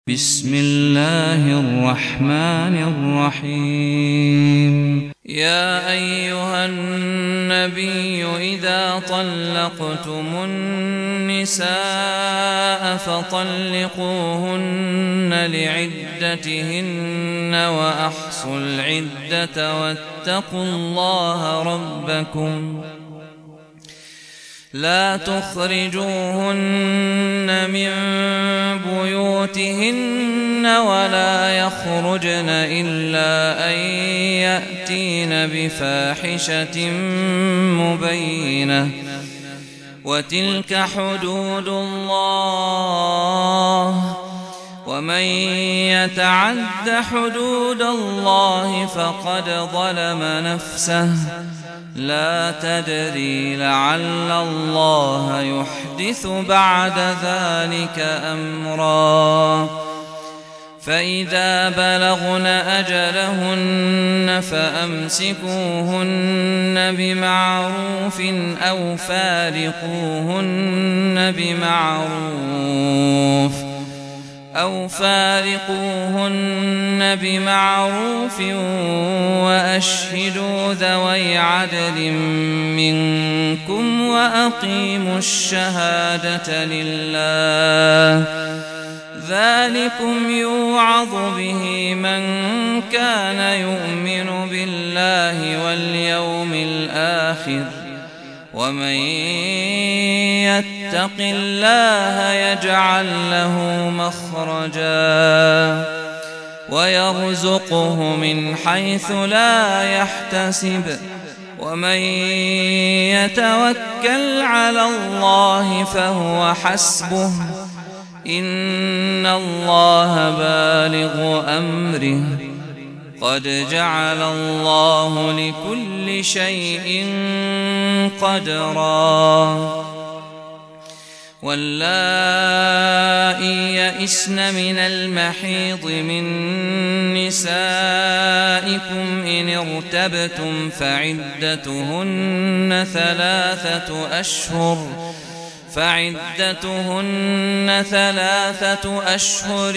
بسم الله الرحمن الرحيم. يا أيها النبي إذا طلقتم النساء فطلقوهن لعدتهن وأحصوا العدة واتقوا الله ربكم لا تخرجوهن من بيوتهن ولا يخرجن إلا أن يأتين بفاحشة مبينة وتلك حدود الله ومن يتعد حدود الله فقد ظلم نفسه لا تدري لعل الله يحدث بعد ذلك أمرا فإذا بلغن أجلهن فأمسكوهن بمعروف أو فارقوهن بمعروف وأشهدوا ذوي عدل منكم وأقيموا الشهادة لله ذلكم يوعظ به من كان يؤمن بالله واليوم الآخر ومن يتق الله يجعل له مخرجا ويرزقه من حيث لا يحتسب ومن يتوكل على الله فهو حسبه إن الله بالغ أمره قد جعل الله لكل شيء قدرا واللائي يئسن من المحيض من نسائكم إن ارتبتم فعدتهن ثلاثة أشهر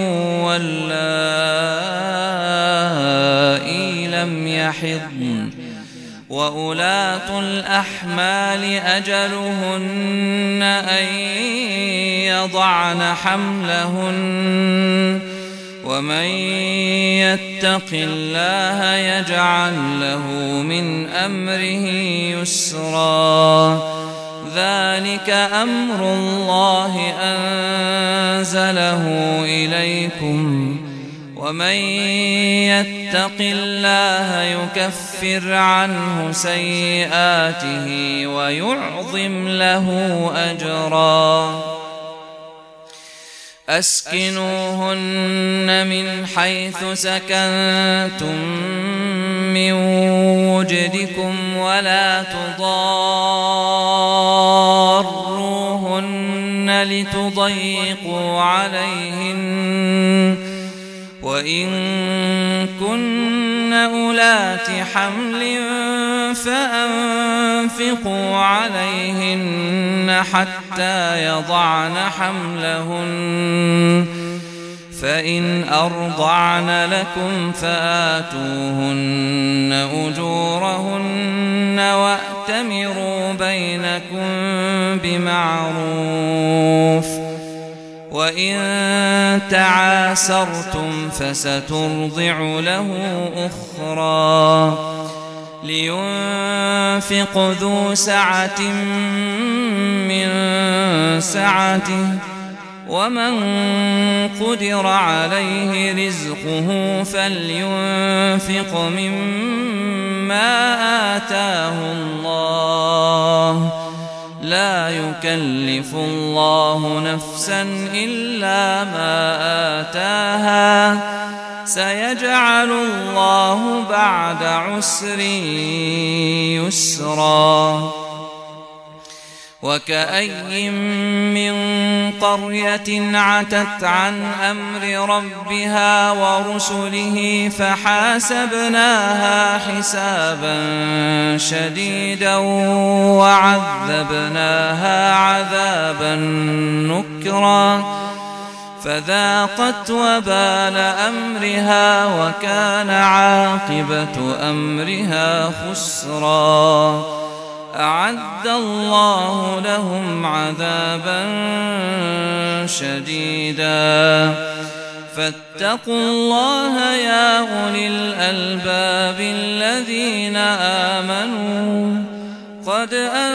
واللائي لم يحضن وأولاة الأحمال أجلهن أن يضعن حملهن ومن يتق الله يجعل له من أمره يسرا ذلك أمر الله أنزله إليكم ومن يتق الله يكفر عنه سيئاته ويعظم له أجرا أسكنوهن من حيث سكنتم من وجدكم ولا تضاروهن لتضيقوا عليهن وإن كن أولات حمل فأنفقوا عليهن حتى يضعن حملهن فإن أرضعن لكم فآتوهن أجورهن وأتمروا بينكم بمعروف وإن تعاسرتم فسترضع له أخرى لينفق ذو سعة من سعته ومن قدر عليه رزقه فلينفق مما آتاه الله لا يكلف الله نفسا إلا ما آتاها سيجعل الله بعد عسر يسرا وكأي من قرية عتت عن أمر ربها ورسله فحاسبناها حسابا شديدا وعذبناها عذابا نكرا فذاقت وبال أمرها وكان عاقبة أمرها خسرا. أعد الله لهم عذابا شديدا فاتقوا الله يا أولي الألباب الذين آمنوا قد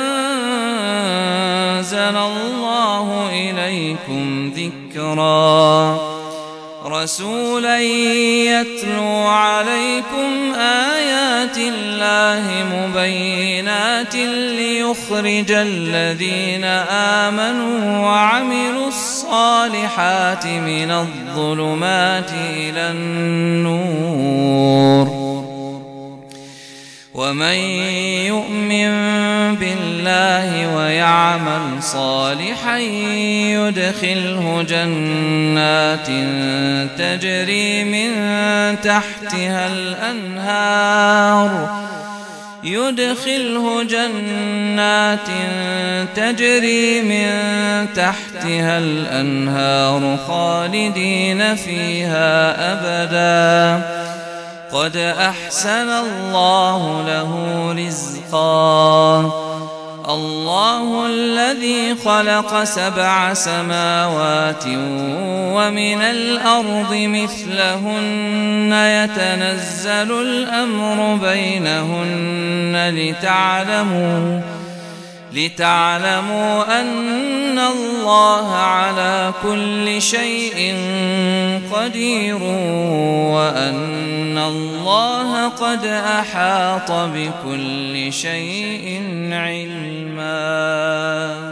أنزل الله إليكم ذكرا رسولا يتلو عليكم آيات الله مبينات ليخرج الذين آمنوا وعملوا الصالحات من الظلمات إلى النور ومن يؤمن بالله ويعمل صالحا يدخله جنات تجري من تحتها الأنهار خالدين فيها أبدا قد أحسن الله له رزقا. الله الذي خلق 7 سماوات ومن الأرض مثلهن يتنزل الأمر بينهن لتعلموا أن الله على كل شيء قدير وأن الله قد أحاط بكل شيء علما.